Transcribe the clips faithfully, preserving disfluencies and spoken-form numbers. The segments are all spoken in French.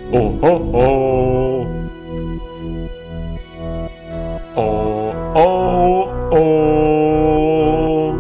Oh oh oh. Oh oh oh.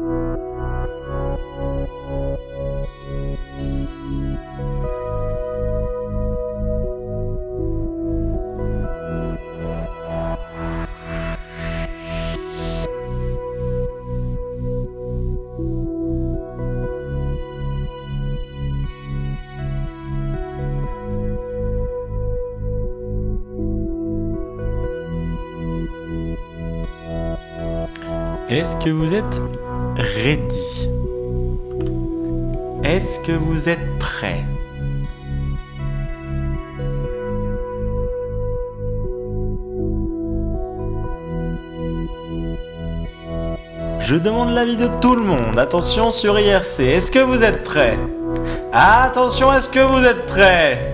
Est-ce que vous êtes ready? Est-ce que vous êtes prêts? Je demande l'avis de tout le monde. Attention sur I R C. Est-ce que vous êtes prêts? Attention, est-ce que vous êtes prêts?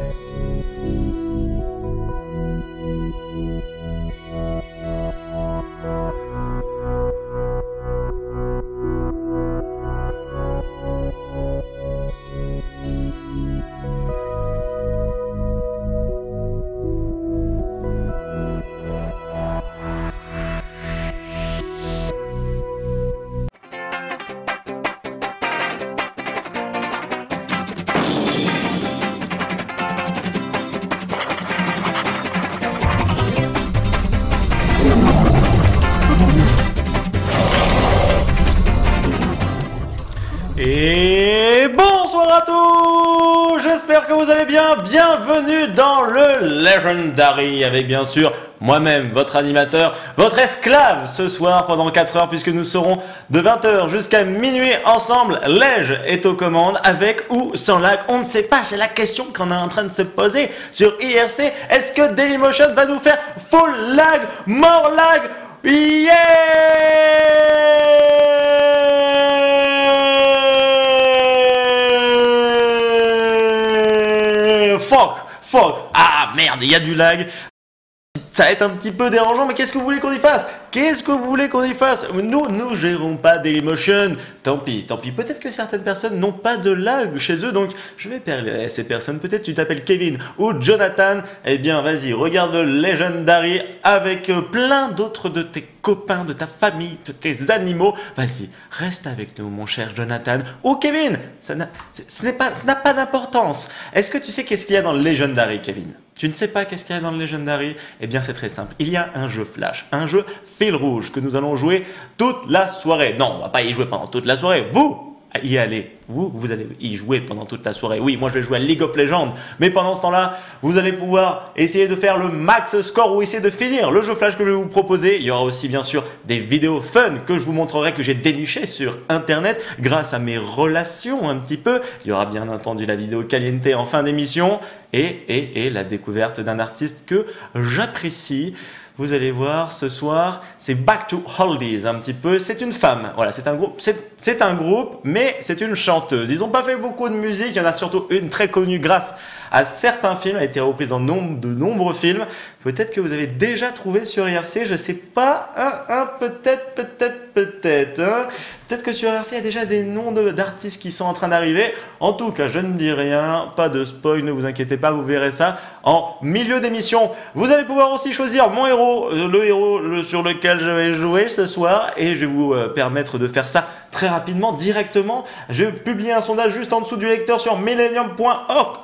Et bonsoir à tous, j'espère que vous allez bien, bienvenue dans le Legendary avec bien sûr moi-même, votre animateur, votre esclave ce soir pendant quatre heures puisque nous serons de vingt heures jusqu'à minuit ensemble. Lege est aux commandes avec ou sans lag, on ne sait pas, c'est la question qu'on est en train de se poser sur I R C. Est-ce que Dailymotion va nous faire full lag, more lag? Yeah! Fuck, fuck, ah merde, il y a du lag. Ça va être un petit peu dérangeant, mais qu'est-ce que vous voulez qu'on y fasse? Qu'est-ce que vous voulez qu'on y fasse? Nous, nous gérons pas Dailymotion. Tant pis, tant pis. Peut-être que certaines personnes n'ont pas de lag chez eux, donc je vais parler à ces personnes. Peut-être tu t'appelles Kevin ou Jonathan. Eh bien, vas-y, regarde le Legendary avec plein d'autres de tes copains, de ta famille, de tes animaux. Vas-y, reste avec nous, mon cher Jonathan ou Kevin. Ça n'a, ce n'est pas, ça n'a pas d'importance. Est-ce que tu sais qu'est-ce qu'il y a dans le Legendary, Kevin? Tu ne sais pas qu'est-ce qu'il y a dans le Legendary? Eh bien, c'est très simple. Il y a un jeu flash, un jeu fil rouge que nous allons jouer toute la soirée. Non, on va pas y jouer pendant toute la soirée. Vous y allez. Vous, vous allez y jouer pendant toute la soirée. Oui, moi je vais jouer à League of Legends. Mais pendant ce temps-là, vous allez pouvoir essayer de faire le max score ou essayer de finir le jeu flash que je vais vous proposer. Il y aura aussi bien sûr des vidéos fun que je vous montrerai, que j'ai dénichées sur internet grâce à mes relations un petit peu. Il y aura bien entendu la vidéo caliente en fin d'émission et, et, et la découverte d'un artiste que j'apprécie. Vous allez voir ce soir, c'est Back to Oldies un petit peu. C'est une femme, voilà, c'est un groupe, c'est un groupe, mais c'est une chanteuse. Ils n'ont pas fait beaucoup de musique, il y en a surtout une très connue grâce à certains films, elle a été reprise dans nombre, de nombreux films. Peut-être que vous avez déjà trouvé sur I R C, je sais pas, hein, hein, peut-être, peut-être, peut-être. Hein. Peut-être que sur I R C, il y a déjà des noms d'artistes qui sont en train d'arriver. En tout cas, je ne dis rien, pas de spoil, ne vous inquiétez pas, vous verrez ça en milieu d'émission. Vous allez pouvoir aussi choisir mon héros, le héros le, sur lequel je vais jouer ce soir, et je vais vous euh, permettre de faire ça très rapidement, directement. Je vais publier un sondage juste en dessous du lecteur sur millennium point org.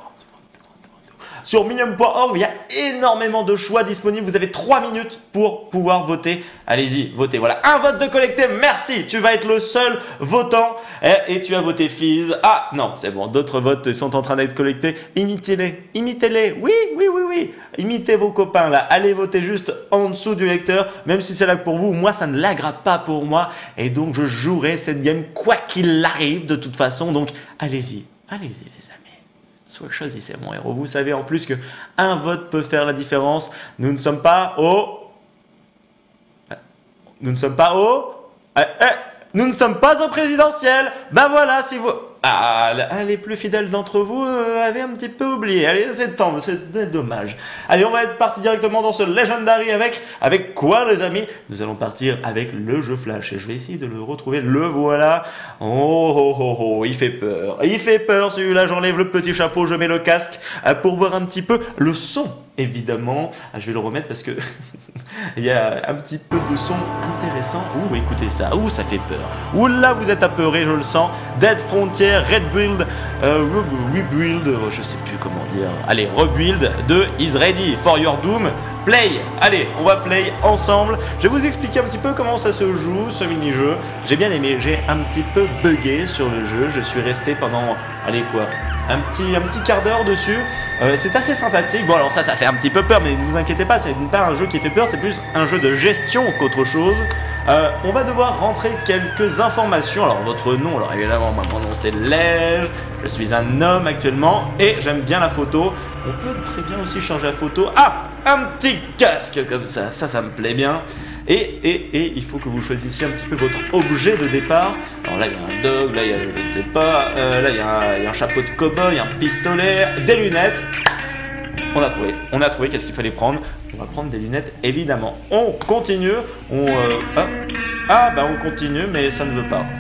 Sur millennium point org, il y a énormément de choix disponibles. Vous avez trois minutes pour pouvoir voter. Allez-y, votez. Voilà, un vote de collecté. Merci. Tu vas être le seul votant. Et, et tu as voté Fizz. Ah non, c'est bon. D'autres votes sont en train d'être collectés. Imitez-les. Imitez-les. Oui, oui, oui, oui. Imitez vos copains là. Allez voter juste en dessous du lecteur. Même si c'est lag pour vous, moi, ça ne lagra pas pour moi. Et donc, je jouerai cette game quoi qu'il arrive de toute façon. Donc, allez-y. Allez-y, les amis. Soit choisissez mon héros. Vous savez en plus que un vote peut faire la différence. Nous ne sommes pas au... Nous ne sommes pas au... Eh, eh, nous ne sommes pas au présidentiel. Ben voilà, si vous... Ah, les plus fidèles d'entre vous euh, avaient un petit peu oublié. Allez, c'est temps, c'est dommage. Allez, on va être parti directement dans ce Legendary avec... Avec quoi, les amis? Nous allons partir avec le jeu Flash. Et je vais essayer de le retrouver. Le voilà. Oh, oh, oh, oh, il fait peur. Il fait peur, celui-là. J'enlève le petit chapeau, je mets le casque euh, pour voir un petit peu le son, évidemment. Ah, je vais le remettre parce que... il y a un petit peu de son intéressant. Ouh, écoutez ça. Ouh, ça fait peur. Ouh là, vous êtes apeuré, je le sens. Dead Frontier, Red Build, euh, Rebuild, je sais plus comment dire. Allez, Rebuild de Is Ready for Your Doom. Play. Allez, on va play ensemble. Je vais vous expliquer un petit peu comment ça se joue, ce mini-jeu. J'ai bien aimé. J'ai un petit peu bugué sur le jeu. Je suis resté pendant... Allez, quoi Un petit, un petit quart d'heure dessus, euh, c'est assez sympathique. Bon alors ça, ça fait un petit peu peur, mais ne vous inquiétez pas, c'est pas un jeu qui fait peur, c'est plus un jeu de gestion qu'autre chose. Euh, on va devoir rentrer quelques informations. Alors votre nom, alors évidemment, moi, mon nom c'est Lège, je suis un homme actuellement et j'aime bien la photo. On peut très bien aussi changer la photo. Ah, un petit casque comme ça, ça, ça me plaît bien. Et, et, et il faut que vous choisissiez un petit peu votre objet de départ. Alors là, il y a un dog, là, il y a, je ne sais pas, euh, là, il y, a un, il y a un chapeau de cow-boy, un pistolet, des lunettes. On a trouvé, on a trouvé qu'est-ce qu'il fallait prendre. On va prendre des lunettes, évidemment. On continue, on... Euh, ah, ah, bah on continue, mais ça ne veut pas.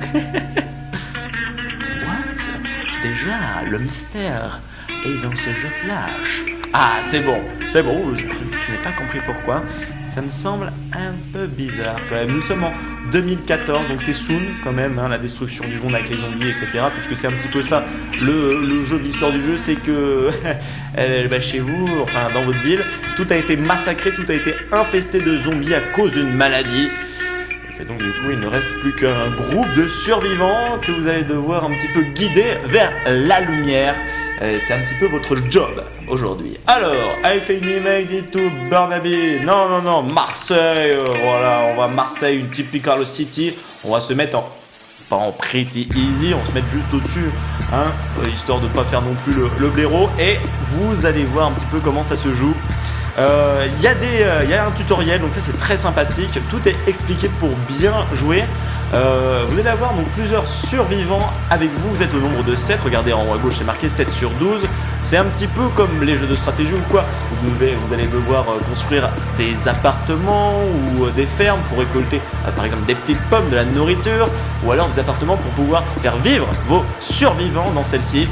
What? Déjà, le mystère est dans ce jeu Flash. Ah, c'est bon, c'est bon, je, je, je n'ai pas compris pourquoi. Ça me semble un peu bizarre quand même. Nous sommes en deux mille quatorze, donc c'est soon quand même, hein, la destruction du monde avec les zombies, et cetera. Puisque c'est un petit peu ça, le, le jeu, l'histoire du jeu, c'est que euh, bah, chez vous, enfin dans votre ville, tout a été massacré, tout a été infesté de zombies à cause d'une maladie. Et donc du coup, il ne reste plus qu'un groupe de survivants que vous allez devoir un petit peu guider vers la lumière. C'est un petit peu votre job aujourd'hui. Alors, I think we made it to Burnaby. Non, non, non, Marseille. Euh, voilà, on va à Marseille, une typical city. On va se mettre en... pas en pretty easy, on se met juste au-dessus, hein, histoire de pas faire non plus le, le blaireau. Et vous allez voir un petit peu comment ça se joue. Il euh, y, euh, y a un tutoriel, donc ça c'est très sympathique, tout est expliqué pour bien jouer. Euh, vous allez avoir donc plusieurs survivants avec vous, vous êtes au nombre de sept, regardez en haut à gauche c'est marqué sept sur douze. C'est un petit peu comme les jeux de stratégie ou quoi, vous, devez, vous allez devoir construire des appartements ou des fermes pour récolter euh, par exemple des petites pommes, de la nourriture, ou alors des appartements pour pouvoir faire vivre vos survivants dans celle-ci.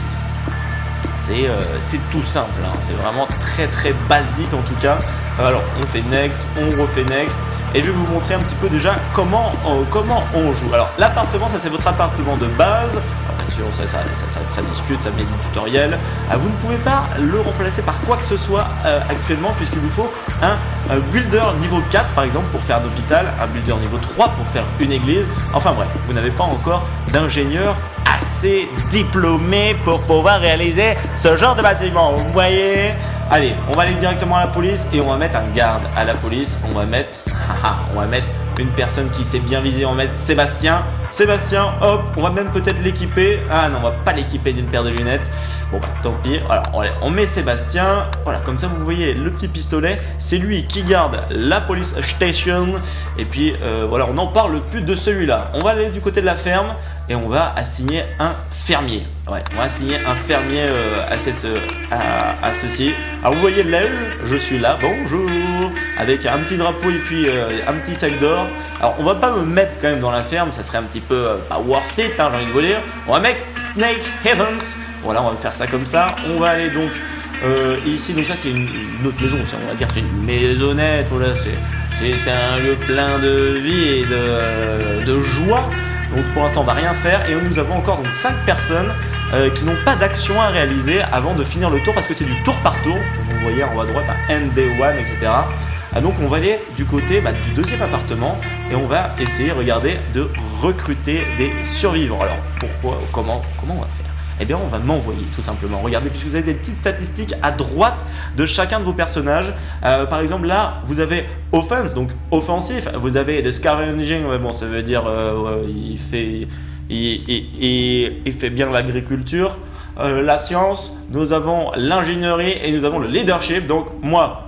C'est euh, tout simple, hein. C'est vraiment très très basique en tout cas. Alors on fait next, on refait next, et je vais vous montrer un petit peu déjà comment, euh, comment on joue. Alors l'appartement, ça c'est votre appartement de base. Alors, bien sûr ça, ça, ça, ça, ça discute, ça met du tutoriel. Euh, vous ne pouvez pas le remplacer par quoi que ce soit euh, actuellement, puisqu'il vous faut un, un builder niveau quatre par exemple pour faire un hôpital, un builder niveau trois pour faire une église. Enfin bref, vous n'avez pas encore d'ingénieur assez diplômé pour pouvoir réaliser ce genre de bâtiment, vous voyez. Allez, on va aller directement à la police et on va mettre un garde à la police. On va mettre, on va mettre une personne qui sait bien viser. On va mettre Sébastien. Sébastien, hop, on va même peut-être l'équiper. Ah non, on va pas l'équiper d'une paire de lunettes. Bon bah tant pis. Alors on met Sébastien. Voilà, comme ça vous voyez le petit pistolet. C'est lui qui garde la police station. Et puis euh, voilà, on n'en parle plus de celui-là. On va aller du côté de la ferme. Et on va assigner un fermier. Ouais, on va assigner un fermier euh, à, cette, euh, à, à ceci. Alors vous voyez Lège, je suis là, bonjour, avec un petit drapeau et puis euh, un petit sac d'or. Alors on va pas me mettre quand même dans la ferme, ça serait un petit peu euh, pas worth it, hein, j'ai envie de vous dire. On va mettre Snake Heavens. Voilà, on va faire ça comme ça. On va aller donc euh, ici, donc ça c'est une, une autre maison, on va dire c'est une maisonnette. Voilà, c'est un lieu plein de vie et de, de joie. Donc pour l'instant on va rien faire et nous avons encore donc cinq personnes euh, qui n'ont pas d'action à réaliser avant de finir le tour parce que c'est du tour par tour. Vous voyez en haut à droite un N D un, et cetera. Ah, donc on va aller du côté bah, du deuxième appartement et on va essayer, regardez, de recruter des survivants. Alors pourquoi, comment, comment on va faire? Eh bien on va m'envoyer tout simplement. Regardez, puisque vous avez des petites statistiques à droite de chacun de vos personnages. Euh, par exemple là, vous avez offense, donc offensif. Vous avez de scavenging, ouais, bon ça veut dire euh, ouais, il, fait, il, il, il, il fait bien l'agriculture. Euh, la science, nous avons l'ingénierie et nous avons le leadership. Donc moi,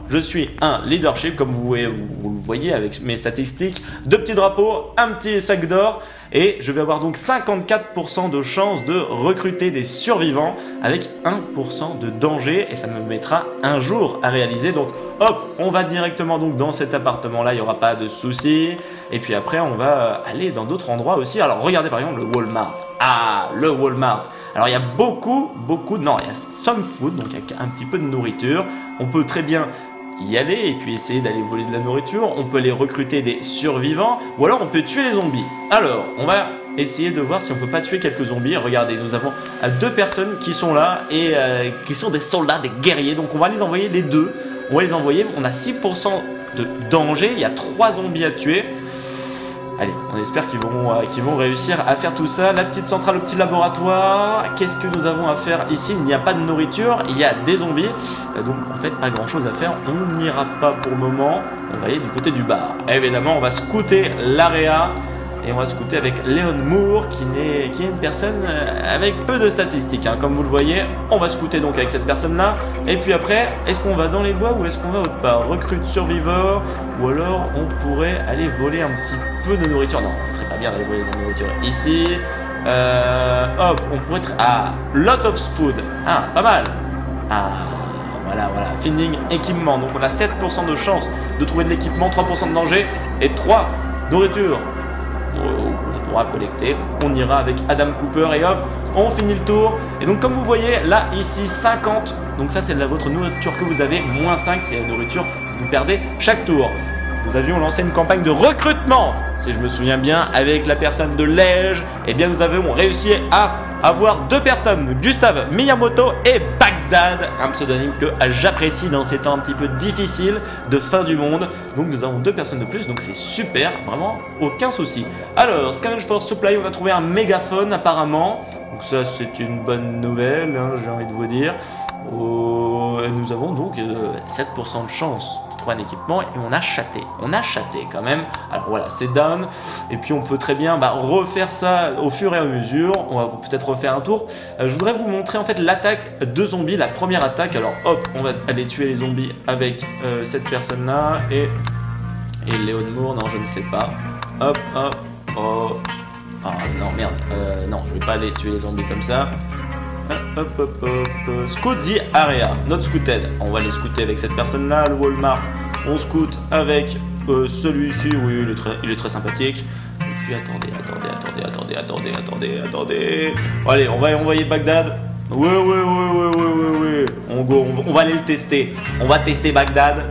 je suis un leadership, comme vous, voyez, vous, vous le voyez avec mes statistiques, deux petits drapeaux, un petit sac d'or, et je vais avoir donc cinquante-quatre pour cent de chance de recruter des survivants avec un pour cent de danger, et ça me mettra un jour à réaliser. Donc hop, on va directement donc dans cet appartement là, il n'y aura pas de soucis, et puis après on va aller dans d'autres endroits aussi. Alors regardez par exemple le Walmart. Ah, le Walmart. Alors il y a beaucoup, beaucoup, non, il y a some food, donc il y a un petit peu de nourriture. On peut très bien y aller et puis essayer d'aller voler de la nourriture. On peut aller recruter des survivants, ou alors on peut tuer les zombies. Alors, on va essayer de voir si on peut pas tuer quelques zombies. Regardez, nous avons deux personnes qui sont là et euh, qui sont des soldats, des guerriers. Donc on va les envoyer les deux. On va les envoyer, on a six pour cent de danger, il y a trois zombies à tuer. Allez, on espère qu'ils vont, euh, qu'ils vont réussir à faire tout ça. La petite centrale, le petit laboratoire. Qu'est-ce que nous avons à faire ici? Il n'y a pas de nourriture, il y a des zombies. Euh, donc en fait, pas grand chose à faire. On n'ira pas pour le moment. On va aller du côté du bar. Évidemment, on va scouter l'area. Et on va scouter avec Leon Moore, qui, est, qui est une personne avec peu de statistiques. Hein. Comme vous le voyez, on va scouter donc avec cette personne-là. Et puis après, est-ce qu'on va dans les bois ou est-ce qu'on va autre part? Recrute survivor, ou alors on pourrait aller voler un petit peu de nourriture. Non, ça serait pas bien d'aller voler de la nourriture ici. Euh, hop, on pourrait être... Ah, lot of food. Ah, pas mal. Ah... Voilà, voilà, finding équipement. Donc on a sept pour cent de chance de trouver de l'équipement, trois pour cent de danger et trois nourriture. On pourra collecter, on ira avec Adam Cooper et hop, on finit le tour. Et donc comme vous voyez, là, ici, cinquante. Donc ça, c'est de la votre nourriture que vous avez. Moins cinq, c'est la nourriture que vous perdez chaque tour. Nous avions lancé une campagne de recrutement, si je me souviens bien, avec la personne de Lège. Et bien, nous avons réussi à avoir deux personnes, Gustave Miyamoto et Bagdad, un pseudonyme que j'apprécie dans ces temps un petit peu difficiles de fin du monde. Donc nous avons deux personnes de plus, donc c'est super, vraiment aucun souci. Alors, Scavenge for Supply, on a trouvé un mégaphone apparemment. Donc ça, c'est une bonne nouvelle, hein, j'ai envie de vous dire. Oh, nous avons donc euh, sept pour cent de chance de trouver un équipement et on a chaté, on a chaté quand même. Alors voilà, c'est down et puis on peut très bien bah, refaire ça au fur et à mesure. On va peut-être refaire un tour. Euh, je voudrais vous montrer en fait l'attaque de zombies, la première attaque. Alors hop, on va aller tuer les zombies avec euh, cette personne là et, et Léon Moore, non je ne sais pas. Hop, hop, oh, oh non merde, euh, non je vais pas aller tuer les zombies comme ça. Hop, hop, hop, hop. Scout the area, not scouted. On va les scouter avec cette personne-là, le Walmart. On scout avec euh, celui-ci, oui, il est, très, il est très sympathique. Et puis attendez, attendez, attendez, attendez, attendez, attendez, attendez. Bon, allez, on va envoyer Bagdad. Oui, oui, oui, oui, oui, oui, oui. On go, on, on va aller le tester. On va tester Bagdad.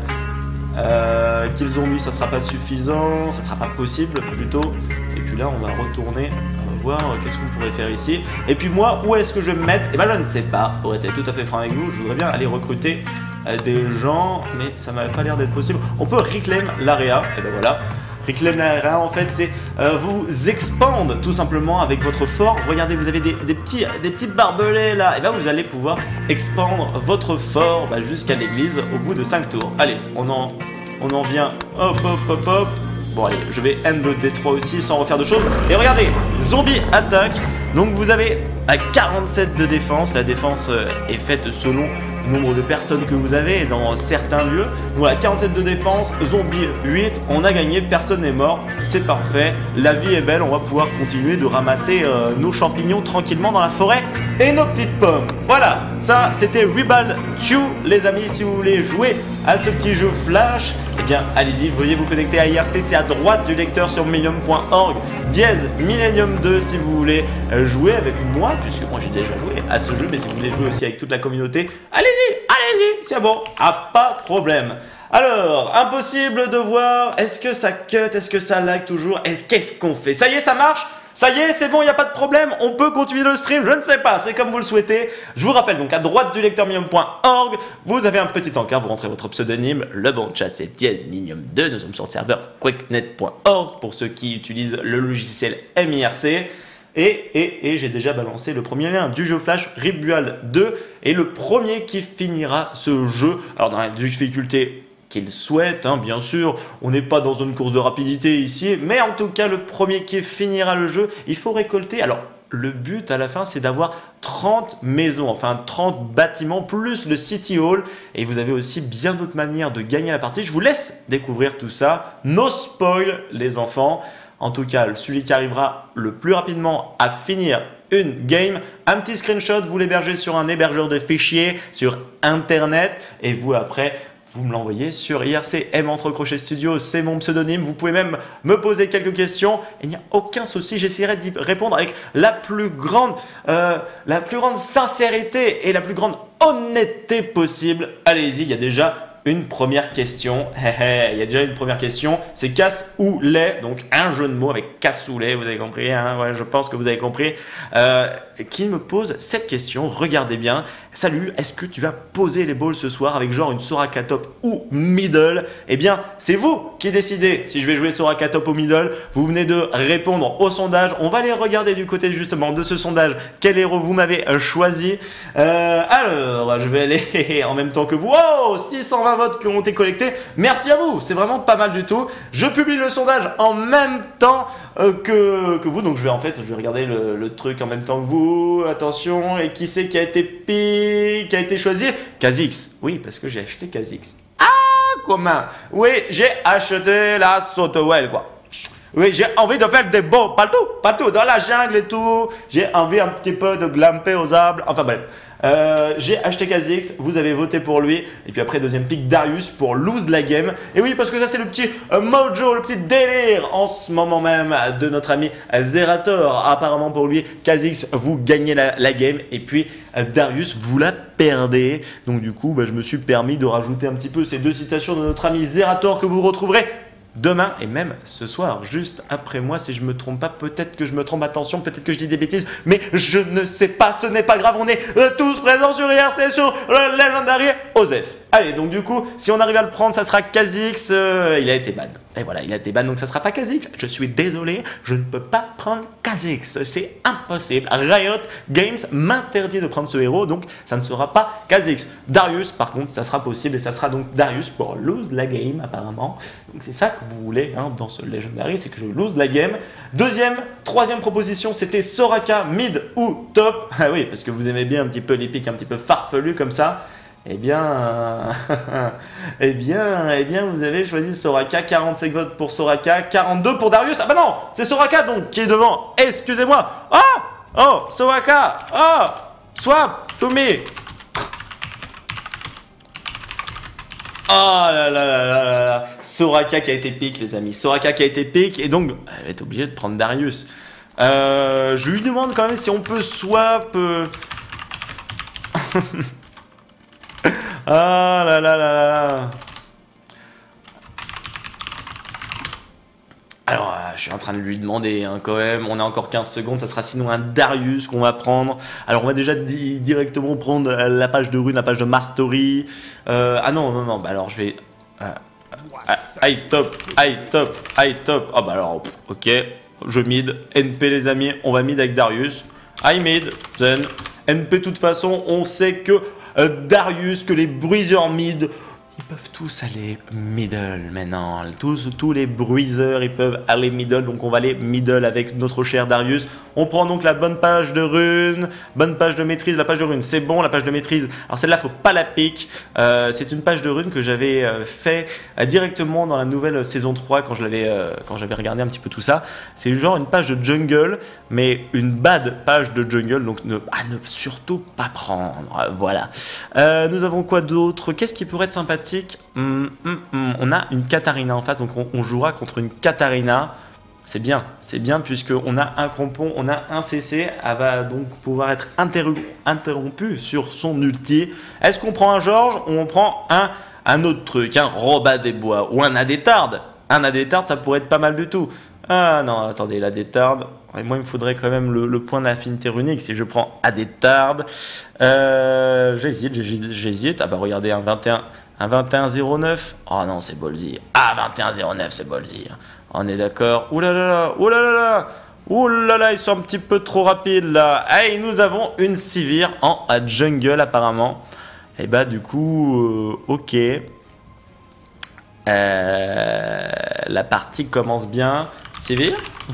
Euh, kill zombie, ça sera pas suffisant, ça sera pas possible plutôt. Et puis là, on va retourner. Voir qu'est-ce qu'on pourrait faire ici. Et puis moi, où est-ce que je vais me mettre? Et ben je ne sais pas, pour être tout à fait franc avec vous, je voudrais bien aller recruter euh, des gens, mais ça m'a pas l'air d'être possible. On peut reclaim l'area, et ben voilà. Reclaim l'area, en fait, c'est euh, vous expandre tout simplement avec votre fort. Regardez, vous avez des, des, petits, des petits barbelés là, et ben vous allez pouvoir expandre votre fort bah, jusqu'à l'église au bout de cinq tours. Allez, on en, on en vient, hop, hop, hop, hop. Bon allez, je vais end le D trois aussi sans refaire de choses. Et regardez, zombie attaque. Donc vous avez à quarante-sept de défense. La défense est faite selon le nombre de personnes que vous avez dans certains lieux. Voilà, quarante-sept de défense, zombie huit. On a gagné, personne n'est mort. C'est parfait, la vie est belle. On va pouvoir continuer de ramasser euh, nos champignons tranquillement dans la forêt et nos petites pommes. Voilà, ça c'était Rebel deux les amis. Si vous voulez jouer à ce petit jeu flash, eh bien allez-y, veuillez vous connecter à I R C, c'est à droite du lecteur sur millennium point org, dièse millennium deux si vous voulez jouer avec moi, puisque moi j'ai déjà joué à ce jeu, mais si vous voulez jouer aussi avec toute la communauté, allez-y, allez-y, c'est bon, ah, pas de problème. Alors, impossible de voir, est-ce que ça cut, est-ce que ça lag toujours, et qu'est-ce qu'on fait? Ça y est, ça marche? Ça y est, c'est bon, il n'y a pas de problème, on peut continuer le stream, je ne sais pas, c'est comme vous le souhaitez. Je vous rappelle donc à droite du lecteur millennium point org, vous avez un petit encart, vous rentrez votre pseudonyme, le bon de chat c'est dièse millennium deux, nous sommes sur le serveur quicknet point org pour ceux qui utilisent le logiciel M I R C. Et, et, et j'ai déjà balancé le premier lien du jeu Flash, Rebel deux, et le premier qui finira ce jeu, alors dans la difficulté qu'il souhaite, hein, bien sûr. On n'est pas dans une course de rapidité ici, mais en tout cas, le premier qui finira le jeu, il faut récolter. Alors, le but à la fin, c'est d'avoir trente maisons, enfin trente bâtiments, plus le City Hall. Et vous avez aussi bien d'autres manières de gagner la partie. Je vous laisse découvrir tout ça. No spoil, les enfants. En tout cas, celui qui arrivera le plus rapidement à finir une game, un petit screenshot, vous l'hébergez sur un hébergeur de fichiers, sur Internet. Et vous, après, vous me l'envoyez sur I R C M entre crochets studio, c'est mon pseudonyme. Vous pouvez même me poser quelques questions. Il n'y a aucun souci, j'essaierai d'y répondre avec la plus grande, euh, la plus grande sincérité et la plus grande honnêteté possible. Allez-y, il y a déjà une première question. Il y a déjà une première question. C'est casse ou lait. Donc un jeu de mots avec casse ou lait. Vous avez compris, hein? Ouais, je pense que vous avez compris. Euh, qui me pose cette question. Regardez bien. Salut, est-ce que tu vas poser les balls ce soir avec genre une Soraka top ou middle? Eh bien, c'est vous qui décidez si je vais jouer Soraka top ou middle. Vous venez de répondre au sondage. On va aller regarder du côté justement de ce sondage quel héros vous m'avez choisi. Euh, alors, je vais aller en même temps que vous. Wow, six cent vingt votes qui ont été collectés. Merci à vous, c'est vraiment pas mal du tout. Je publie le sondage en même temps euh, que, que vous. Donc, je vais en fait, je vais regarder le, le truc en même temps que vous. Attention, et qui c'est qui a été pire? Qui a été choisi? Kha'Zix. Oui, parce que j'ai acheté Kha'Zix. Ah, comment? Oui, j'ai acheté la Sotowell, quoi. Oui, j'ai envie de faire des beaux partout, partout, dans la jungle et tout. J'ai envie un petit peu de glamper aux arbres. Enfin bref. Euh, j'ai acheté Kha'Zix, vous avez voté pour lui. Et puis après, deuxième pick, Darius pour lose la game. Et oui, parce que ça, c'est le petit euh, mojo, le petit délire en ce moment même de notre ami Zerator. Apparemment, pour lui, Kha'Zix, vous gagnez la, la game. Et puis, euh, Darius, vous la perdez. Donc, du coup, bah, je me suis permis de rajouter un petit peu ces deux citations de notre ami Zerator que vous retrouverez demain et même ce soir, juste après moi, si je me trompe pas, peut-être que je me trompe, attention, peut-être que je dis des bêtises, mais je ne sais pas, ce n'est pas grave, on est euh, tous présents sur I R C, sur le Legendary Osef. Allez, donc du coup, si on arrive à le prendre, ça sera Kha'Zix, euh, il a été ban. Et voilà, il a été ban, donc ça sera pas Kha'Zix. Je suis désolé, je ne peux pas prendre Kha'Zix, c'est impossible. Riot Games m'interdit de prendre ce héros, donc ça ne sera pas Kha'Zix. Darius, par contre, ça sera possible, et ça sera donc Darius pour lose la game, apparemment. Donc c'est ça que vous voulez hein, dans ce Legendary, c'est que je lose la game. Deuxième, troisième proposition, c'était Soraka, mid ou top. Ah oui, parce que vous aimez bien un petit peu les pics un petit peu farfelus comme ça. Eh bien, euh, eh bien, eh bien, vous avez choisi Soraka, quarante-cinq votes pour Soraka, quarante-deux pour Darius. Ah bah non, c'est Soraka donc qui est devant. Excusez-moi. Oh, oh, Soraka. Oh, swap to me. Oh là là là là là là. Soraka qui a été pick, les amis. Soraka qui a été pick et donc elle est obligée de prendre Darius. Euh, je lui demande quand même si on peut swap. Euh... Ah là là là là. Alors, euh, je suis en train de lui demander hein, quand même. On a encore quinze secondes. Ça sera sinon un Darius qu'on va prendre. Alors, on va déjà di directement prendre la page de rune, la page de Mastery. Euh, ah non, non, non. Bah alors, je vais. Euh, high top, high top, high top. Ah bah alors, pff, ok. Je mid. N P, les amis. On va mid avec Darius. High mid. Then. N P, de toute façon, on sait que. Euh, Darius, que les bruiseurs mid, ils peuvent tous aller middle maintenant. Tous, tous les bruiseurs, ils peuvent aller middle. Donc on va aller middle avec notre cher Darius. On prend donc la bonne page de rune, bonne page de maîtrise. La page de rune, c'est bon. La page de maîtrise, alors celle-là, faut pas la pique. Euh, c'est une page de rune que j'avais euh, fait euh, directement dans la nouvelle saison trois quand je l'avais, euh, quand j'avais regardé un petit peu tout ça. C'est genre une page de jungle, mais une bad page de jungle. Donc ne, ah, ne surtout pas prendre. Voilà. Euh, nous avons quoi d'autre? Qu'est-ce qui pourrait être sympathique? Hum, hum, hum. On a une Katarina en face, donc on, on jouera contre une Katarina. C'est bien, c'est bien puisqu'on a un crampon, on a un C C, elle va donc pouvoir être interrompue sur son ulti. Est-ce qu'on prend un Georges ou on prend un, un autre truc, un Robat des Bois ou un Adétard? Un Adétard, ça pourrait être pas mal du tout. Ah non, attendez, l'Adétard, moi il me faudrait quand même le, le point d'affinité runique si je prends Adétard. Euh, j'hésite, j'hésite. Ah bah regardez, un vingt et un. Un vingt et un zéro neuf. Oh non, c'est ballsy. Ah, vingt et un zéro neuf, c'est ballsy. On est d'accord. Ouh là là là. Ouh là là là. Ouh là là, ils sont un petit peu trop rapides là. Hey, nous avons une Sivir en jungle apparemment. Et bah du coup, euh, ok. Euh, la partie commence bien. Sivir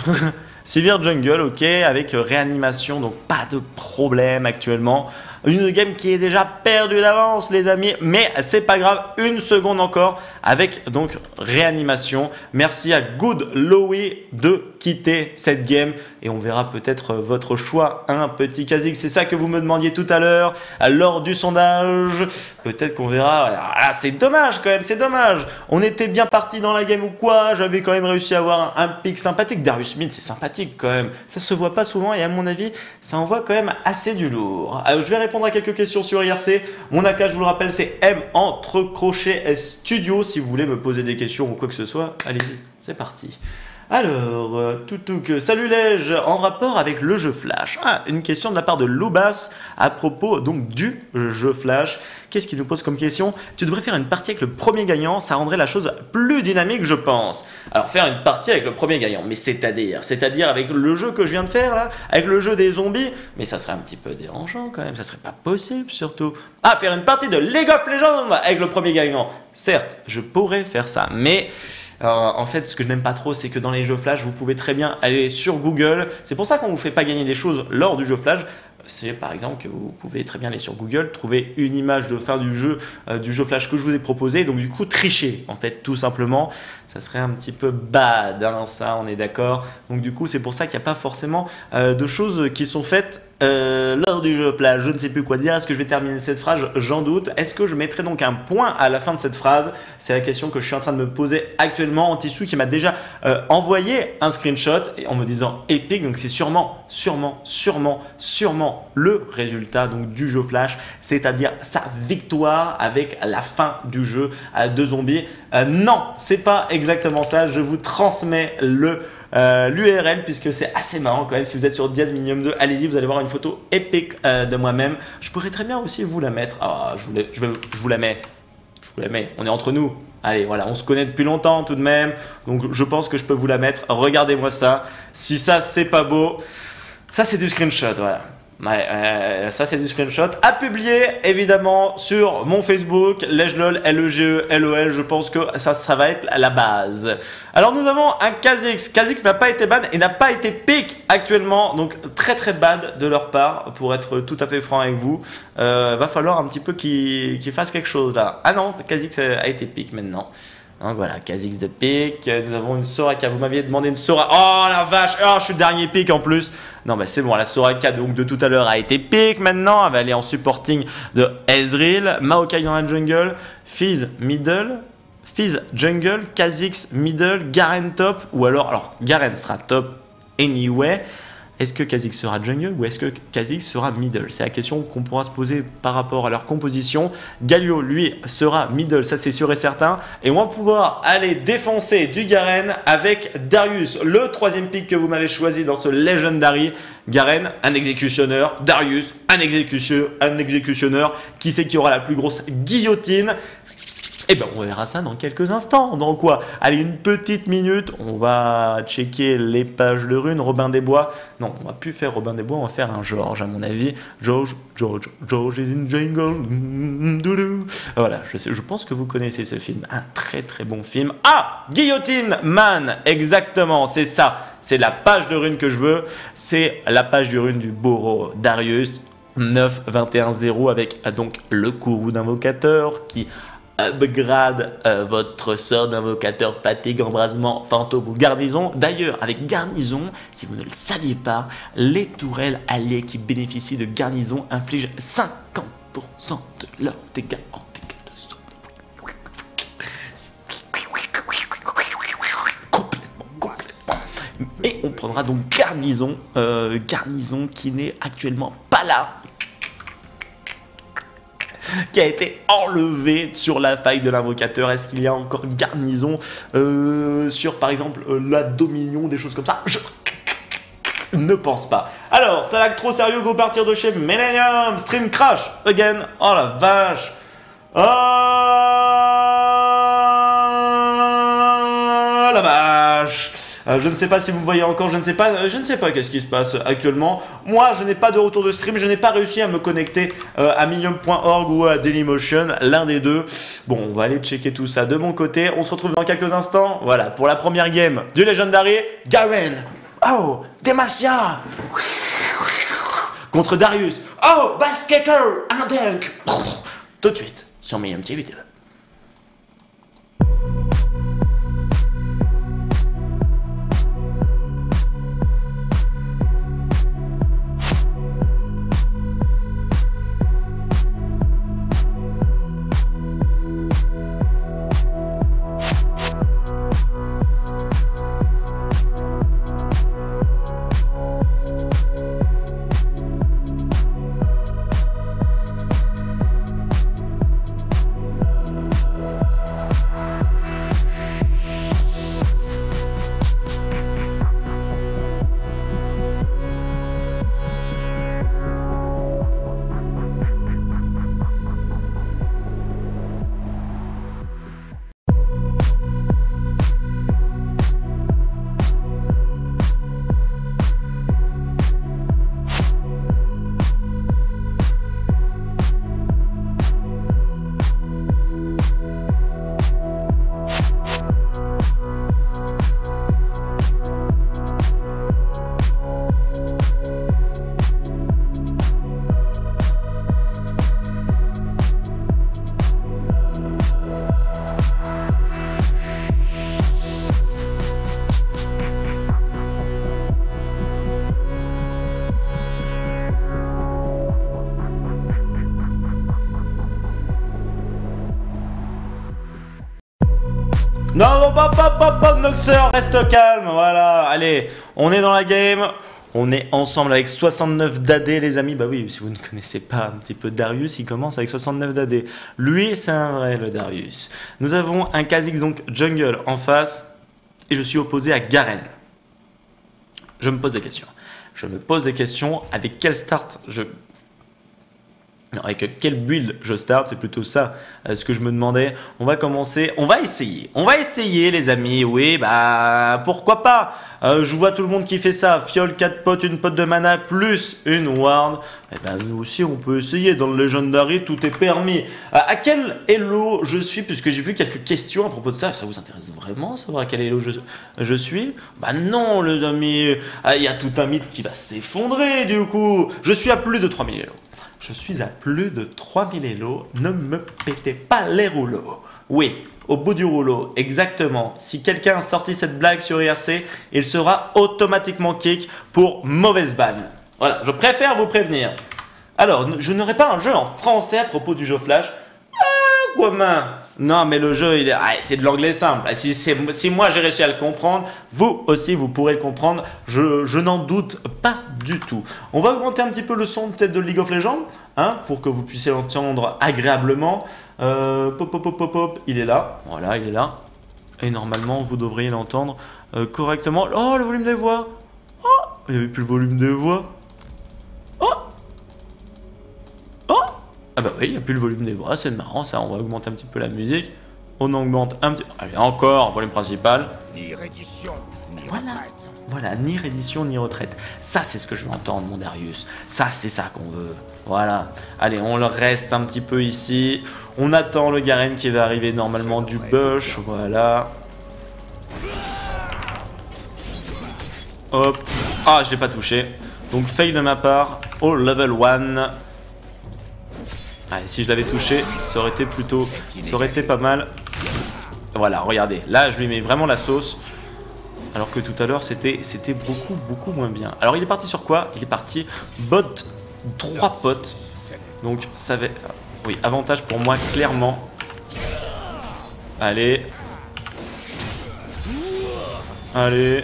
Sivir Jungle, ok, avec réanimation, donc pas de problème actuellement. Une game qui est déjà perdue d'avance, les amis, mais c'est pas grave, une seconde encore avec donc réanimation. Merci à Good Lowy de quitter cette game et on verra peut-être votre choix, un petit Kha'Zix. C'est ça que vous me demandiez tout à l'heure lors du sondage. Peut-être qu'on verra. Ah, c'est dommage quand même, c'est dommage. On était bien parti dans la game ou quoi? J'avais quand même réussi à avoir un, un pick sympathique. Darius Smith, c'est sympathique quand même. Ça se voit pas souvent et à mon avis, ça envoie quand même assez du lourd. Alors, je vais répondre à quelques questions sur I R C. Mon A K, je vous le rappelle, c'est M entre crochets studio. Si vous voulez me poser des questions ou quoi que ce soit, allez-y, c'est parti. Alors, euh, Toutouk, salut Lège, en rapport avec le jeu Flash. Ah, une question de la part de Loubas à propos donc du jeu Flash. Qu'est-ce qu'il nous pose comme question? Tu devrais faire une partie avec le premier gagnant, ça rendrait la chose plus dynamique, je pense. Alors, faire une partie avec le premier gagnant, mais c'est-à-dire, c'est-à-dire avec le jeu que je viens de faire là, avec le jeu des zombies, mais ça serait un petit peu dérangeant quand même, ça serait pas possible surtout. Ah, faire une partie de League of Legends avec le premier gagnant. Certes, je pourrais faire ça, mais... Alors, en fait, ce que je n'aime pas trop, c'est que dans les jeux Flash, vous pouvez très bien aller sur Google. C'est pour ça qu'on ne vous fait pas gagner des choses lors du jeu Flash. C'est par exemple que vous pouvez très bien aller sur Google, trouver une image de fin du jeu, euh, du jeu Flash que je vous ai proposé, donc du coup tricher en fait tout simplement. Ça serait un petit peu bad, hein, ça on est d'accord. Donc du coup c'est pour ça qu'il n'y a pas forcément euh, de choses qui sont faites euh, lors du jeu Flash. Je ne sais plus quoi dire. Est-ce que je vais terminer cette phrase? J'en doute. Est-ce que je mettrai donc un point à la fin de cette phrase? C'est la question que je suis en train de me poser actuellement. Antissu qui m'a déjà euh, envoyé un screenshot et en me disant épique, donc c'est sûrement, sûrement, sûrement, sûrement le résultat donc du jeu Flash, c'est-à-dire sa victoire avec la fin du jeu à deux zombies. Euh, non, c'est pas exactement ça. Je vous transmets le euh, l'U R L puisque c'est assez marrant quand même. Si vous êtes sur Diaz Minimum deux, allez-y, vous allez voir une photo épique euh, de moi-même. Je pourrais très bien aussi vous la mettre. Ah, je vous, la, je, vais, je vous la mets. Je vous la mets. On est entre nous. Allez, voilà, on se connaît depuis longtemps tout de même. Donc je pense que je peux vous la mettre. Regardez-moi ça. Si ça, c'est pas beau, ça c'est du screenshot, voilà. Ouais, euh, ça c'est du screenshot à publier évidemment sur mon Facebook, LegLol, L E G E, L O L. Je pense que ça, ça va être la base. Alors nous avons un Kha'Zix. Kha'Zix n'a pas été ban et n'a pas été pick actuellement, donc très très bad de leur part pour être tout à fait franc avec vous. Euh, va falloir un petit peu qu'ils qu'ils fassent quelque chose là. Ah non, Kha'Zix a été pick maintenant. Donc voilà, Kha'Zix de pick. Nous avons une Soraka. Vous m'aviez demandé une Soraka. Oh la vache, oh, je suis le dernier pick en plus. Non, mais c'est bon, la Soraka donc, de tout à l'heure a été pick maintenant. Elle va aller en supporting de Ezreal. Maokai dans la jungle. Fizz middle. Fizz jungle. Kha'Zix middle. Garen top. Ou alors, alors Garen sera top anyway. Est-ce que Kha'Zix sera jungle ou est-ce que Kha'Zix sera middle? C'est la question qu'on pourra se poser par rapport à leur composition. Galio, lui, sera middle, ça c'est sûr et certain. Et on va pouvoir aller défoncer du Garen avec Darius, le troisième pick que vous m'avez choisi dans ce Legendary. Garen, un exécutionneur. Darius, un exécutionneur. Un exécutionneur. Qui c'est qui aura la plus grosse guillotine? Eh bien, on verra ça dans quelques instants. Dans quoi? Allez, une petite minute. On va checker les pages de runes. Robin des Bois. Non, on va plus faire Robin des Bois. On va faire un George, à mon avis. George, George, George is in jungle. Voilà, je, sais, je pense que vous connaissez ce film. Un très très bon film. Ah, Guillotine Man. Exactement, c'est ça. C'est la page de runes que je veux. C'est la page de runes du bourreau Darius. neuf vingt et un zéro avec donc le courroux d'invocateur qui upgrade euh, votre sort d'invocateur, fatigue, embrasement, fantôme ou garnison. D'ailleurs, avec garnison, si vous ne le saviez pas, les tourelles alliées qui bénéficient de garnison infligent cinquante pour cent de leurs dégâts en dégâts de sang. Complètement, complètement. Et on prendra donc garnison, euh, garnison qui n'est actuellement pas là, qui a été enlevé sur la faille de l'invocateur. Est-ce qu'il y a encore garnison euh, sur par exemple euh, la Dominion, des choses comme ça? Je ne pense pas. Alors, ça va être trop sérieux qu'au partir de chez Millennium. Stream crash again. Oh la vache. Oh la vache. Euh, je ne sais pas si vous me voyez encore, je ne sais pas, euh, je ne sais pas qu'est-ce qui se passe actuellement. Moi, je n'ai pas de retour de stream, je n'ai pas réussi à me connecter euh, à Millium point org ou à Dailymotion, l'un des deux. Bon, on va aller checker tout ça de mon côté. On se retrouve dans quelques instants. Voilà, pour la première game du Legendary, Garen. Oh, Demacia contre Darius. Oh, Basketer, un dunk. Tout de suite sur Millium T V deux. Non, non, hop, hop, hop, hop, Noxer, reste calme, voilà, allez, on est dans la game, on est ensemble avec soixante-neuf d'A D, les amis. Bah oui, si vous ne connaissez pas un petit peu Darius, il commence avec soixante-neuf d'A D. Lui, c'est un vrai, le Darius. Nous avons un Kha'Zix, donc jungle, en face, et je suis opposé à Garen. Je me pose des questions. Je me pose des questions, avec quel start je... Non, avec quel build je start, c'est plutôt ça euh, ce que je me demandais. On va commencer, on va essayer. On va essayer les amis, oui, bah pourquoi pas. euh, Je vois tout le monde qui fait ça. Fiole, quatre potes, une pote de mana, plus une ward. Et ben nous aussi on peut essayer. Dans le Legendary, tout est permis. Euh, à quel elo je suis, puisque j'ai vu quelques questions à propos de ça. Ça vous intéresse vraiment, savoir à quel elo je, je suis? Bah non les amis. Il y a tout un mythe qui va s'effondrer du coup. Je suis à plus de trois mille elos. Je suis à plus de trois mille élos, ne me pétez pas les rouleaux. Oui, au bout du rouleau, exactement. Si quelqu'un a sorti cette blague sur I R C, il sera automatiquement kick pour mauvaise ban. Voilà, je préfère vous prévenir. Alors, je n'aurai pas un jeu en français à propos du jeu Flash. Ah, quoi main? Non, mais le jeu, il est... ah, c'est de l'anglais simple. Si, si moi j'ai réussi à le comprendre, vous aussi vous pourrez le comprendre. Je, je n'en doute pas du tout. On va augmenter un petit peu le son peut-être de League of Legends, hein, pour que vous puissiez l'entendre agréablement. Euh, pop, pop, pop, pop, pop, il est là. Voilà, il est là. Et normalement, vous devriez l'entendre euh, correctement. Oh, le volume des voix. Oh, il n'y avait plus le volume des voix. Oh. Oh. Ah bah oui, il n'y a plus le volume des voix, c'est marrant ça, on va augmenter un petit peu la musique. On augmente un petit... Allez, encore, volume principal. Ni reddition, ni voilà. Retraite. Voilà, ni reddition, ni retraite. Ça, c'est ce que je veux entendre, mon Darius. Ça, c'est ça qu'on veut. Voilà. Allez, on le reste un petit peu ici. On attend le Garen qui va arriver normalement du bush. Voilà. Hop. Ah, je l'ai pas touché. Donc, fail de ma part au level un. Ah, si je l'avais touché, ça aurait été plutôt, ça aurait été pas mal. Voilà, regardez, là je lui mets vraiment la sauce. Alors que tout à l'heure c'était c'était beaucoup beaucoup moins bien. Alors il est parti sur quoi? Il est parti bot trois potes. Donc ça va... Oui, avantage pour moi clairement. Allez. Allez.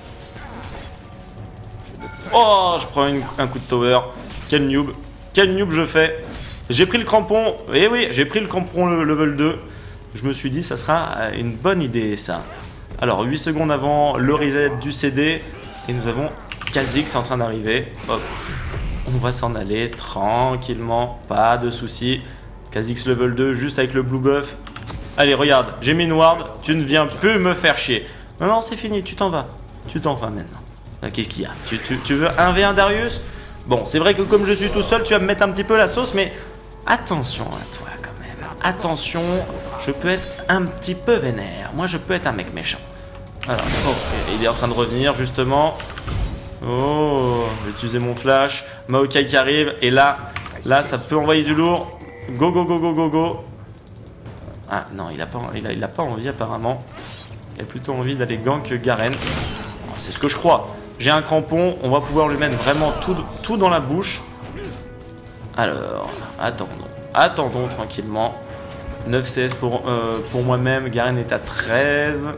Oh, je prends une, un coup de tower. Quel noob. Quel noob je fais. J'ai pris le crampon, et eh oui, j'ai pris le crampon le level deux. Je me suis dit, ça sera une bonne idée, ça. Alors, huit secondes avant le reset du C D, et nous avons Kha'Zix en train d'arriver. Hop, on va s'en aller tranquillement, pas de soucis. Kha'Zix level deux, juste avec le blue buff. Allez, regarde, j'ai mis une ward, tu ne viens plus me faire chier. Non, non, c'est fini, tu t'en vas. Tu t'en vas maintenant. Qu'est-ce qu'il y a? tu, tu, tu veux un v un Darius? Bon, c'est vrai que comme je suis tout seul, tu vas me mettre un petit peu la sauce, mais attention à toi quand même. Attention, je peux être un petit peu vénère. Moi, je peux être un mec méchant. Alors, oh, il est en train de revenir justement. Oh, j'ai utilisé mon flash. Maokai qui arrive, et là, là, ça peut envoyer du lourd. Go, go, go, go, go, go. Ah non, il a pas, il a, il a pas envie apparemment. Il a plutôt envie d'aller gank Garen. C'est ce que je crois. J'ai un crampon, on va pouvoir lui mettre vraiment tout, tout dans la bouche. Alors, attendons. Attendons tranquillement. neuf C S pour, euh, pour moi-même. Garen est à treize.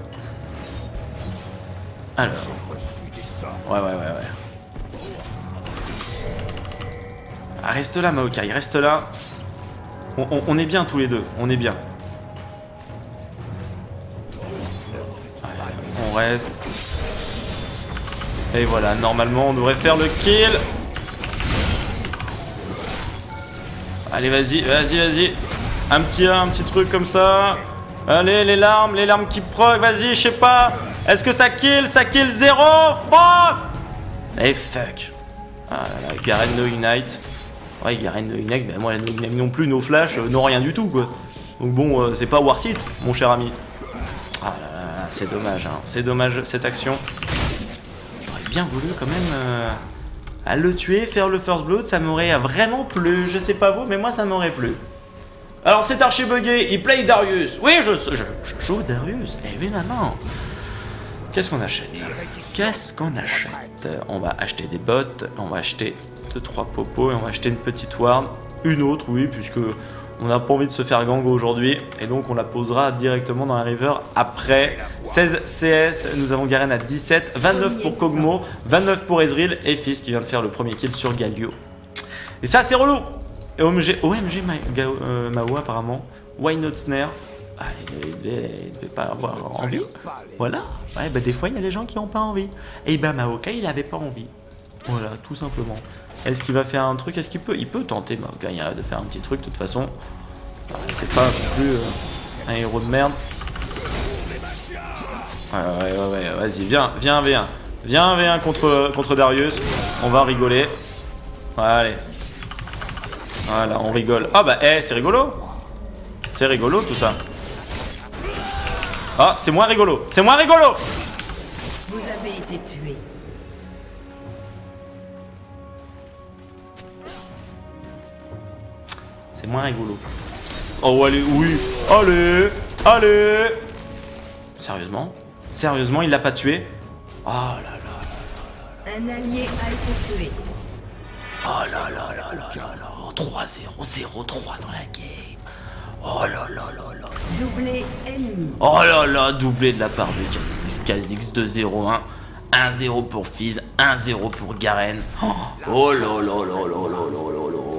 Alors. Ouais, ouais, ouais, ouais. Ah, reste là, Maokai, reste là. On, on, on est bien tous les deux, on est bien. Allez, on reste. Et voilà, normalement on devrait faire le kill. Allez, vas-y, vas-y, vas-y. Un petit un petit truc comme ça. Allez, les larmes, les larmes qui proc, vas-y, je sais pas. Est-ce que ça kill? Ça kill zéro? Fuck! Eh fuck. Ah là là, Garen no ignite. Ouais, Garen no ignite, mais moi no ignite non plus, no flash, euh, no rien du tout quoi. Donc bon, euh, c'est pas Warseat, mon cher ami. Ah là là, c'est dommage, hein. C'est dommage cette action. J'aurais bien voulu quand même euh, à le tuer, faire le first blood, ça m'aurait vraiment plu. Je sais pas vous, mais moi ça m'aurait plu. Alors c'est archi bugué, il play Darius. Oui, je, je, je joue Darius, évidemment. Qu'est-ce qu'on achète? Qu'est-ce qu'on achète? On va acheter des bottes, on va acheter deux trois popos et on va acheter une petite ward. Une autre, oui, puisque on n'a pas envie de se faire gang aujourd'hui. Et donc on la posera directement dans la river après. seize C S, nous avons Garen à dix-sept, vingt-neuf pour Kog'Maw, vingt-neuf pour Ezreal et Fizz qui vient de faire le premier kill sur Galio. Et ça c'est relou. Et O M G, O M G Ma, euh, Mao apparemment. Why not Snare? Ah, il ne devait pas avoir envie. Voilà. Ouais, bah des fois il y a des gens qui n'ont pas envie. Et bah Maokai il avait pas envie. Voilà, tout simplement. Est-ce qu'il va faire un truc? Est-ce qu'il peut? Il peut tenter Maokai de faire un petit truc de toute façon. C'est pas non plus euh, un héros de merde. Ouais, ouais, ouais, ouais, vas-y, viens, viens un v un. Viens un v un contre, contre Darius. On va rigoler. Allez. Voilà, on rigole. Ah bah, eh, hey, c'est rigolo. C'est rigolo tout ça. Ah, c'est moins rigolo. C'est moins rigolo. Vous avez été tué. C'est moins rigolo. Oh, allez, oui. Allez, allez. Sérieusement? Sérieusement, il l'a pas tué? Oh là là là. Un allié a été tué. Oh là là là là là là. trois zéro, zéro trois dans la game. Oh là là là là. Doublé ennemi. Oh là là, doublé de la part de Kha'Zix. Kha'Zix deux zéro un. un zéro pour Fizz, un zéro pour Garen. Oh là là là là là là là là.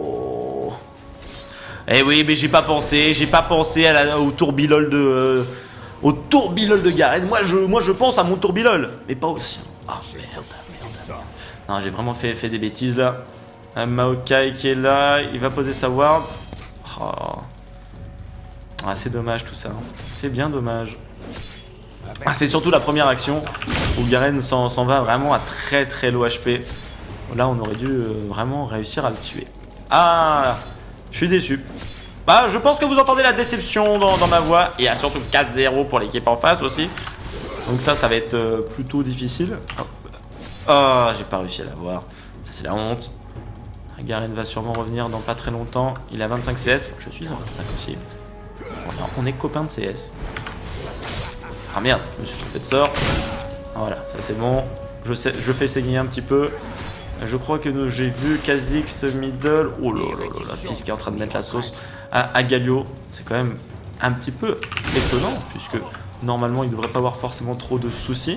Eh oui, mais j'ai pas pensé, j'ai pas pensé à la, au tourbilol de... Euh, au tourbilol de Garen. Moi je, moi je pense à mon tourbilol, mais pas aussi. Ah oh, merde, merde, merde. Non, j'ai vraiment fait, fait des bêtises là. Un Maokai qui est là, il va poser sa ward. Oh. Ah, c'est dommage tout ça. C'est bien dommage. Ah, c'est surtout la première action où Garen s'en va vraiment à très très low H P. Là, on aurait dû euh, vraiment réussir à le tuer. Ah, je suis déçu. Bah, je pense que vous entendez la déception dans, dans ma voix. Et il y a surtout quatre zéro pour l'équipe en face aussi. Donc ça, ça va être euh, plutôt difficile. Ah, oh, j'ai pas réussi à l'avoir. Ça, c'est la honte. Garen va sûrement revenir dans pas très longtemps. Il a vingt-cinq C S. Je suis en vingt-cinq aussi. Enfin, on est copains de C S. Ah merde, je me suis trompé de sort. Ah, voilà, ça c'est bon. Je, sais, je fais saigner un petit peu. Je crois que j'ai vu Kha'Zix middle. Oh là là là, la Fizz qui est en train de mettre la sauce à, à Galio. C'est quand même un petit peu étonnant, puisque normalement il devrait pas avoir forcément trop de soucis.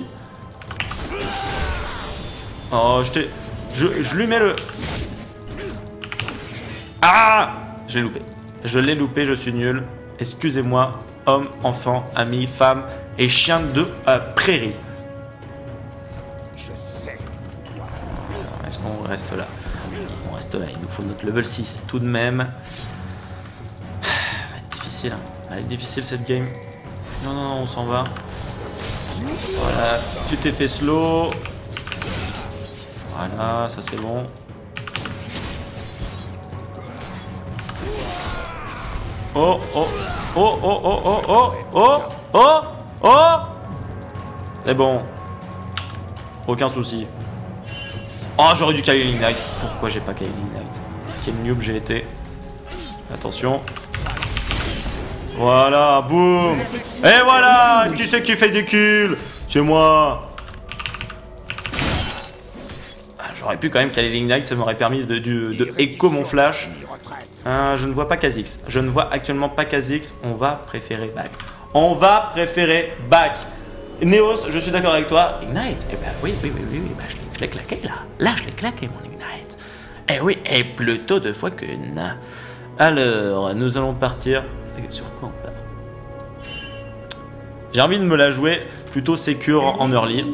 Oh, je t'ai. Je, je lui mets le. Ah! Je l'ai loupé. Je l'ai loupé, je suis nul. Excusez-moi, homme, enfant, ami, femme et chien de euh, prairie. Est-ce qu'on reste là? On reste là, il nous faut notre level six tout de même. Ça va être difficile, hein. Ça va être difficile cette game. Non, non, non, on s'en va. Voilà, tu t'es fait slow. Voilà, ça c'est bon. Oh, oh, oh, oh, oh, oh, oh, oh, oh, oh. C'est bon. Aucun souci. Oh, j'aurais dû caler l'Ignite. Pourquoi j'ai pas calé l'Ignite? Quel noob j'ai été. Attention. Voilà, boum. Et voilà. Qui c'est qui fait des kills? C'est moi. Ah, j'aurais pu quand même caler l'Ignite, ça m'aurait permis de, de, de écho mon flash. Euh, je ne vois pas Kha'Zix. Je ne vois actuellement pas Kha'Zix. On va préférer back. On va préférer back. Neos, je suis d'accord avec toi. Ignite. Eh ben oui, oui, oui, oui, oui. Bah, je l'ai claqué là. Là, je l'ai claqué mon Ignite. Eh oui, et plutôt deux fois qu'une. Alors, nous allons partir. Sur quoi on part? J'ai envie de me la jouer plutôt sécure en early.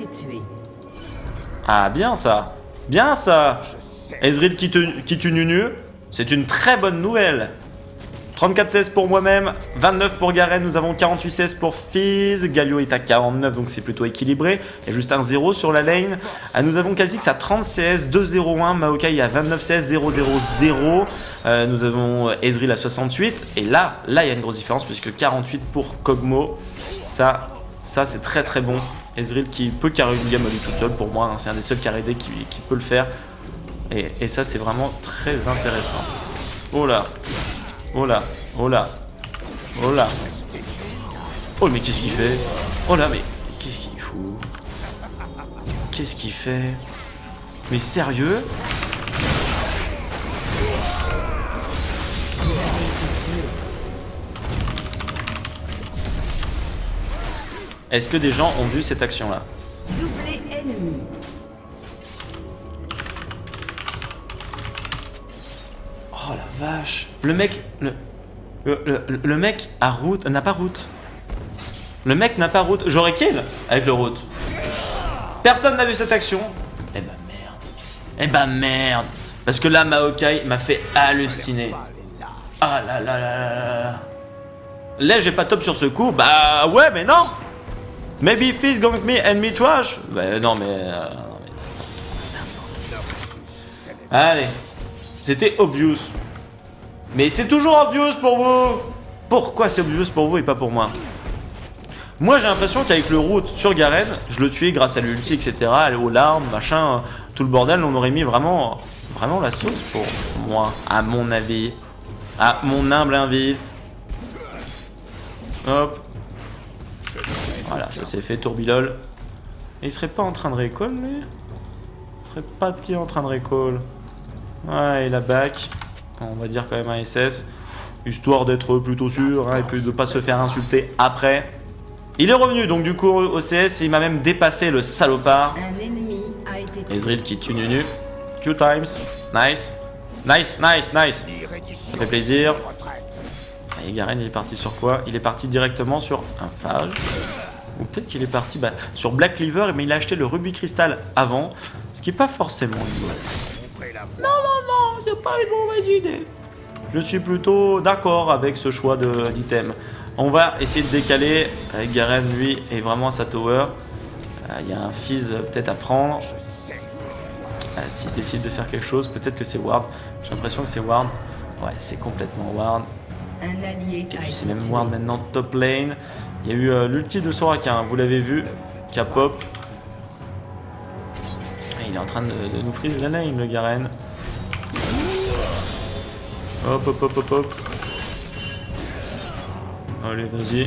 Ah, bien ça. Bien ça. Ezreal qui, te, qui tue Nunu. C'est une très bonne nouvelle. trente-quatre seize pour moi-même, vingt-neuf pour Garen, nous avons quarante-huit seize pour Fizz, Galio est à quarante-neuf donc c'est plutôt équilibré, il y a juste un zéro sur la lane. Ah, nous avons Kha'Zix à trente seize, deux zéro un, Maokai à vingt-neuf seize, zéro zéro zéro, euh, nous avons Ezreal à soixante-huit, et là, là il y a une grosse différence puisque quarante-huit pour Kog'Maw, ça, ça c'est très très bon. Ezreal qui peut carrer une game à lui tout seul pour moi, hein, c'est un des seuls carré D qui, qui peut le faire, et, et ça c'est vraiment très intéressant. Oh là. Oh là, oh là, oh là. Oh mais qu'est-ce qu'il fait? Oh là mais qu'est-ce qu'il fout? Qu'est-ce qu'il fait? Mais sérieux? Est-ce que des gens ont vu cette action-là? Doublé ennemi. Oh la vache. Le mec... Le, le, le, le mec a route... N'a pas route. Le mec n'a pas route. J'aurais kill avec le route. Personne n'a vu cette action. Eh ben merde. Eh ben merde. Parce que là, Maokai m'a fait halluciner. Ah là là là là là. Là, j'ai pas top sur ce coup. Bah ouais, mais non. Maybe Fizz gank me and me trash. Bah non, mais... Euh, non, mais... Allez. C'était obvious. Mais c'est toujours obvious pour vous. Pourquoi c'est obvious pour vous et pas pour moi? Moi j'ai l'impression qu'avec le route sur Garen, je le tuais grâce à l'ulti, et cetera. Aller aux larmes, machin, tout le bordel, on aurait mis vraiment, vraiment la sauce pour moi, à mon avis. À mon humble avis. Hop. Voilà, ça c'est fait, Tourbilol. Et il serait pas en train de recall lui? Il serait pas petit en train de recall. Ouais, il a back. On va dire quand même un S S. Histoire d'être plutôt sûr, hein, et puis de pas se faire insulter après. Il est revenu donc du coup au C S et il m'a même dépassé le salopard. Un ennemi a été tué. Ezreal qui tue Nunu. Two times. Nice. Nice, nice, nice. Ça fait plaisir. Et Garen il est parti sur quoi? Il est parti directement sur un phage. Ou peut-être qu'il est parti bah, sur Black Cleaver, mais il a acheté le Ruby Crystal avant. Ce qui n'est pas forcément une mauvaise. Non, non, non, c'est pas une mauvaise idée. Je suis plutôt d'accord avec ce choix d'item. On va essayer de décaler. Euh, Garen, lui, est vraiment à sa tower. Il euh, y a un Fizz peut-être à prendre. Euh, S'il décide de faire quelque chose, peut-être que c'est Ward. J'ai l'impression que c'est Ward. Ouais, c'est complètement Ward. Un allié. Et puis c'est même Ward maintenant top lane. Il y a eu euh, l'ulti de Soraka, hein, vous l'avez vu, qui a pop. Et il est en train de, de nous freeze la lane, le Garen. Hop, hop, hop, hop, hop. Allez, vas-y.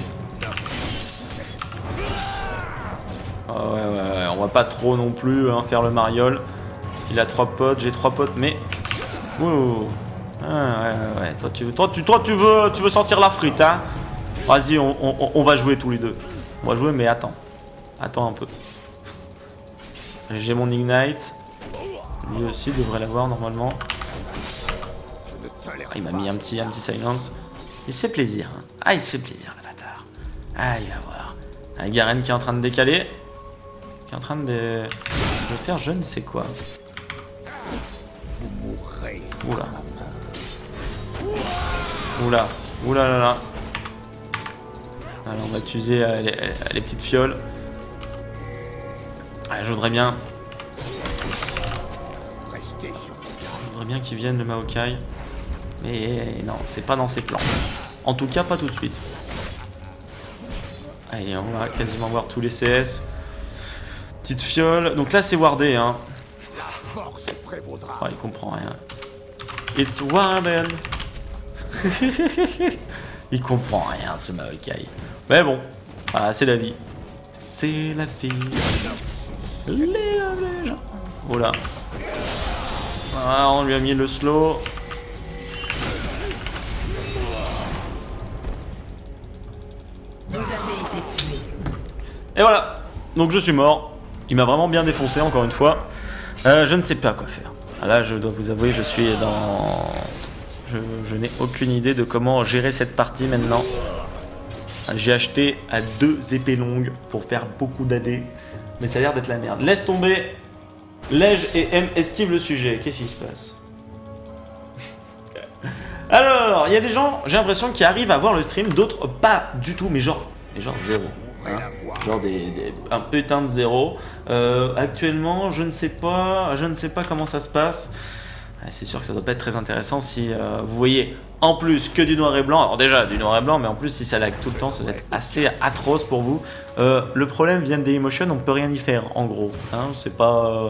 Oh, ouais, ouais, ouais, on va pas trop non plus hein, faire le mariole. Il a trois potes, j'ai trois potes, mais... Ouh. Ah, ouais, ouais, ouais. Toi, tu, toi, tu, toi, tu veux, tu veux sentir la frite, hein? Vas-y, on, on, on va jouer tous les deux. On va jouer, mais attends. Attends un peu. J'ai mon Ignite. Lui aussi devrait l'avoir normalement. Ah, il m'a mis un petit, un petit silence. Il se fait plaisir. Hein. Ah, il se fait plaisir, le bâtard. Ah, il va voir. Ah, Garen qui est en train de décaler. Qui est en train de, de faire je ne sais quoi. Oula. Oula. Oula là là. Alors on va utiliser euh, les, les petites fioles. Ouais, je voudrais bien... Je voudrais bien qu'il vienne le Maokai. Mais non, c'est pas dans ses plans. En tout cas, pas tout de suite. Allez, on va quasiment voir tous les C S. Petite fiole. Donc là, c'est wardé, hein. Oh, il comprend rien. It's warded. Il comprend rien, ce Maokai. Mais bon, voilà, c'est la vie. C'est la vie. Les, les gens. Voilà. Voilà, on lui a mis le slow. Vous avez été tué. Et voilà. Donc je suis mort. Il m'a vraiment bien défoncé, encore une fois. Euh, je ne sais pas quoi faire. Là, je dois vous avouer, je suis dans... Je, je n'ai aucune idée de comment gérer cette partie maintenant. J'ai acheté à deux épées longues pour faire beaucoup d'A D. Mais ça a l'air d'être la merde. Laisse tomber. Lège et M esquive le sujet. Qu'est-ce qui se passe? Alors, il y a des gens, j'ai l'impression, qui arrivent à voir le stream, d'autres pas du tout, mais genre, mais genre zéro. Hein, genre des, des, un putain de zéro. Euh, actuellement, je ne sais pas, je ne sais pas comment ça se passe. C'est sûr que ça doit pas être très intéressant si euh, vous voyez en plus que du noir et blanc. Alors déjà du noir et blanc, mais en plus si ça lag tout le temps, ça doit être assez atroce pour vous. Euh, le problème vient de Dailymotion, on peut rien y faire en gros. Hein, c'est pas. Euh...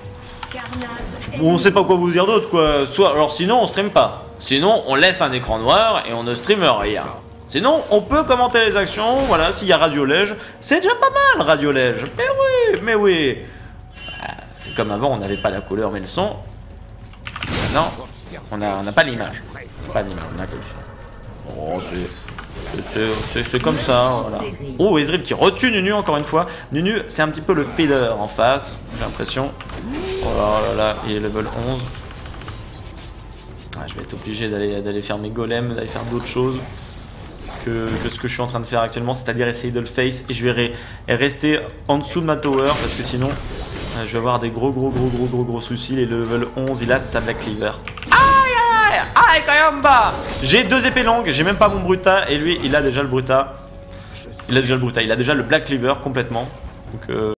On sait pas quoi vous dire d'autre quoi. Soit alors sinon on stream pas. Sinon on laisse un écran noir et on ne stream rien. Sinon on peut commenter les actions. Voilà, s'il y a Radio Lège, c'est déjà pas mal Radio Lège. Mais oui, mais oui. C'est comme avant, on n'avait pas la couleur mais le son. Non, on n'a on a pas l'image. Pas l'image, on a comme ça. Oh, c'est comme ça. Voilà. Oh, Ezreal qui retue Nunu encore une fois. Nunu, c'est un petit peu le feeder en face, j'ai l'impression. Oh là là là, il est level onze. Ah, je vais être obligé d'aller d'aller faire mes golems, d'aller faire d'autres choses que, que ce que je suis en train de faire actuellement, c'est-à-dire essayer de le face. Et je vais rester en dessous de ma tower parce que sinon. Je vais avoir des gros gros gros gros gros gros soucis. Les level onze, il a sa Black Cleaver. Aïe aïe aïe Kayamba. J'ai deux épées longues, j'ai même pas mon Bruta. Et lui, il a déjà le Bruta. Il a déjà le Bruta, il a déjà le Black Cleaver complètement. Donc euh